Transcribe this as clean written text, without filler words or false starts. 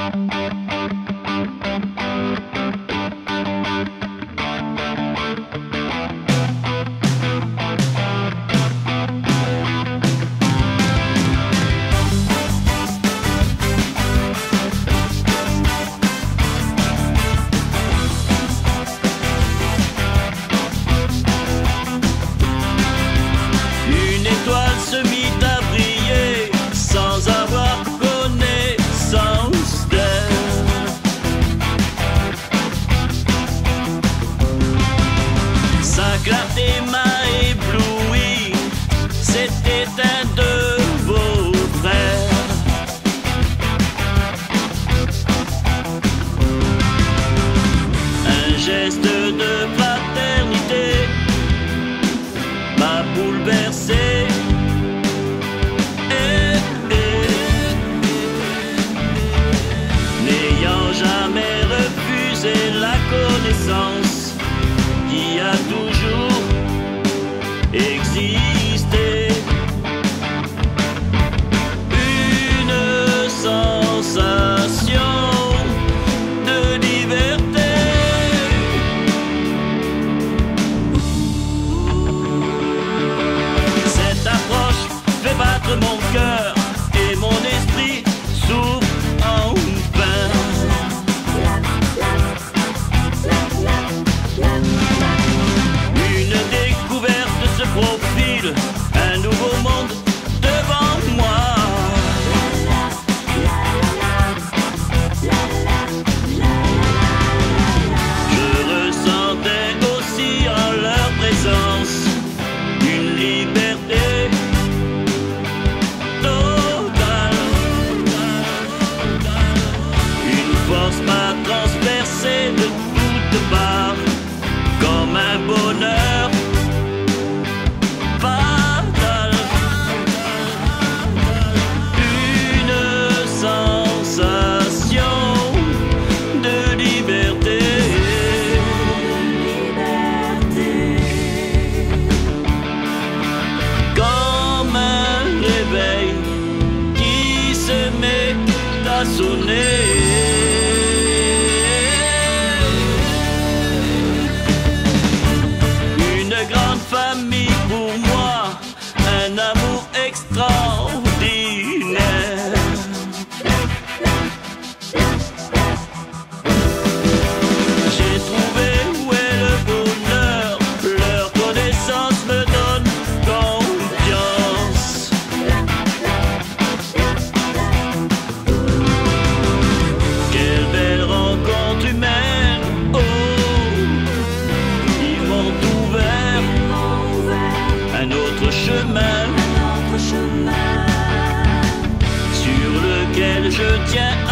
Se mit à briller sans avoir connaissance d'elle. 5 clarté m'a ébloui, c'était un de vos frères. Un geste de fraternité m'a bouleversé. N'ayant jamais refusé la connaissance qui a toujours existé, une sensation de liberté. Cette approche fait battre mon cœur et mon esprit s'ouvre enfin. Une découverte se profile, un nouveau monde devant moi. Je ressentais aussi en leur présence une liberté totale. Une force m'a transpercé de toutes parts comme un bonheur fatal. Une sensation de liberté. Comme un réveil qui se met à sonner. Famille pour moi, un amour extraordinaire. J'ai trouvé où est le bonheur, leur connaissance me donne confiance. Quelle belle rencontre humaine, oh, ils m'ont ouvert un autre chemin sur lequel je tiens.